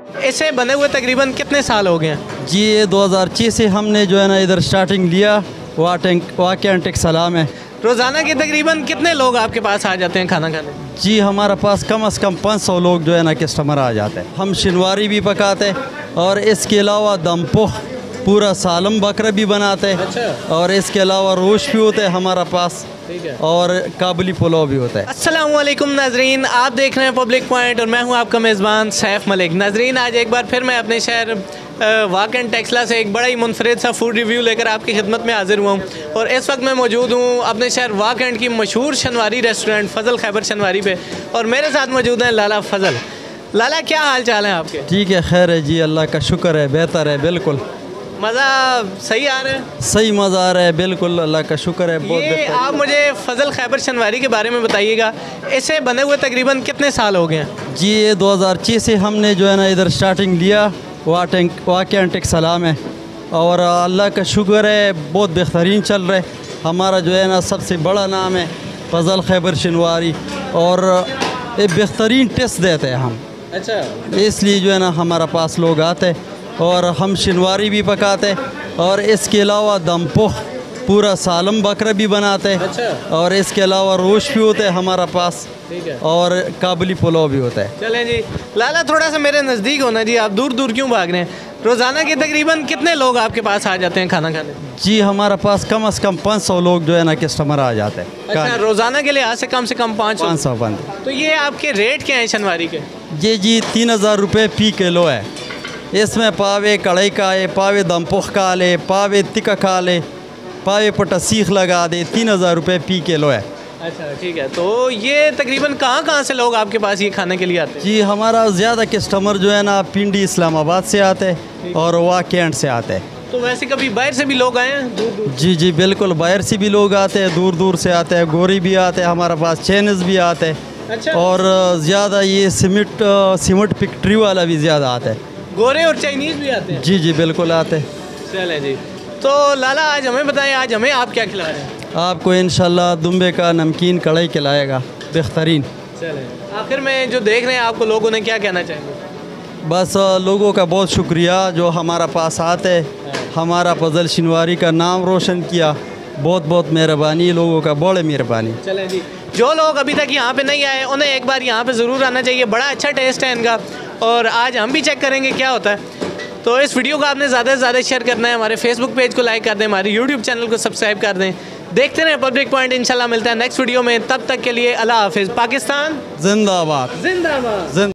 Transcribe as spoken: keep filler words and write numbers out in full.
इसे बने हुए तकरीबन कितने साल हो गए हैं? जी ये दो हज़ार छः से हमने जो है ना इधर स्टार्टिंग लिया। वाक़ टेक सलाम है। रोज़ाना के तकरीबन कितने लोग आपके पास आ जाते हैं खाना खाने? जी हमारे पास कम अज़ कम पाँच सौ लोग जो है ना कस्टमर आ जाते हैं। हम शनवारी भी पकाते और इसके अलावा दमपुख पूरा सालम बकरा भी बनाते हैं। अच्छा। और इसके अलावा रोश भी होता है हमारा पास, ठीक है। और काबुली पुलाव भी होता है। अस्सलाम वालेकुम नाजरीन, आप देख रहे हैं पब्लिक पॉइंट और मैं हूं आपका मेज़बान सैफ मलिक। नाजरीन आज एक बार फिर मैं अपने शहर वाक़ टेक्सला से एक बड़ा ही मुनफरिद सा फूड रिव्यू लेकर आपकी खिदमत में हाजिर हुआ हूँ। और इस वक्त मैं मौजूद हूँ अपने शहर वाक़ की मशहूर शनवारी रेस्टोरेंट फ़ज़ल खैबर शनवारी पे, और मेरे साथ मौजूद हैं लाला फ़ज़ल। लाला क्या हाल चाल है आपके? ठीक है, खैर है जी, अल्लाह का शुक्र है, बेहतर है, बिल्कुल मज़ा सही आ रहा है? सही मज़ा आ रहा है, बिल्कुल अल्लाह का शुक्र है। बहुत ये आप मुझे फ़ज़ल खैबर शनवारी के बारे में बताइएगा, इसे बने हुए तकरीबन कितने साल हो गए हैं? जी ये दो हज़ार छः से हमने जो है ना इधर स्टार्टिंग लिया। वाक़ टेक सलाम है और अल्लाह का शुक्र है, बहुत बेहतरीन चल रहा है। हमारा जो है ना सबसे बड़ा नाम है फ़ज़ल खैबर शनवारी, और एक बेहतरीन टेस्ट देते हैं हम। अच्छा। इसलिए जो है ना हमारा पास लोग आते हैं, और हम शनवारी भी पकाते और इसके अलावा दमपुख पूरा सालम बकरा भी बनाते हैं। अच्छा। और इसके अलावा रोश भी होता है हमारा पास, ठीक है। और काबुली पुलाव भी होता है। चलें जी, लाला थोड़ा सा मेरे नज़दीक होना जी, आप दूर दूर क्यों भाग रहे हैं? रोज़ाना के तकरीबन कितने लोग आपके पास आ जाते हैं खाना खाने? जी हमारे पास कम अज़ कम पाँच सौ लोग जो है ना कस्टमर आ जाते हैं। अच्छा, रोज़ाना के लिए आज से कम से कम पाँच पाँच सौ बंद। तो ये आपके रेट क्या हैं शनवारी के? ये जी तीन हज़ार रुपये फी किलो है। इसमें पावे कढ़ाई का है, पावे दमपुख का ले, पावे तिक्का का ले, पावे पटा सीख लगा दे, तीन हज़ार रुपये फी किलो है। अच्छा ठीक है। तो ये तकरीबन कहाँ कहाँ से लोग आपके पास ये खाने के लिए आते हैं? जी हमारा ज़्यादा कस्टमर जो है ना पिंडी इस्लामाबाद से आते हैं और वाक़ से आते हैं। तो वैसे कभी बाहर से भी लोग आए हैं दूर दूर? जी जी बिल्कुल, बाहर से भी लोग आते हैं, दूर दूर से आते हैं, गोरी भी आते हैं, हमारे पास चाइनीज़ भी आते हैं। अच्छा। और ज़्यादा ये सीमेंट सीमेंट फैक्ट्री वाला भी ज़्यादा आता है। गोरे और चाइनीज़ भी आते हैं? जी जी बिल्कुल आते हैं। चलें जी, तो लाला आज हमें बताएं, आज हमें आप क्या खिला रहे हैं? आपको इंशाल्लाह दुम्बे का नमकीन कढ़ाई खिलाएगा, बेहतरीन। चलें, आखिर में जो देख रहे हैं आपको लोगों ने क्या कहना चाहेंगे? बस लोगों का बहुत शुक्रिया जो हमारा पास आते, हमारा फ़ज़ल शनवारी का नाम रोशन किया। बहुत बहुत मेहरबानी, लोगों का बड़े मेहरबानी। चलें जी, जो लोग अभी तक यहाँ पे नहीं आए उन्हें एक बार यहाँ पे ज़रूर आना चाहिए, बड़ा अच्छा टेस्ट है इनका, और आज हम भी चेक करेंगे क्या होता है। तो इस वीडियो को आपने ज़्यादा से ज़्यादा शेयर करना है, हमारे फेसबुक पेज को लाइक कर दें, हमारे यूट्यूब चैनल को सब्सक्राइब कर दें। देखते रहें पब्लिक पॉइंट, इंशाल्लाह मिलता है नेक्स्ट वीडियो में। तब तक के लिए अल्लाह हाफिज़। पाकिस्तान जिंदाबाद। जिंदाबाद।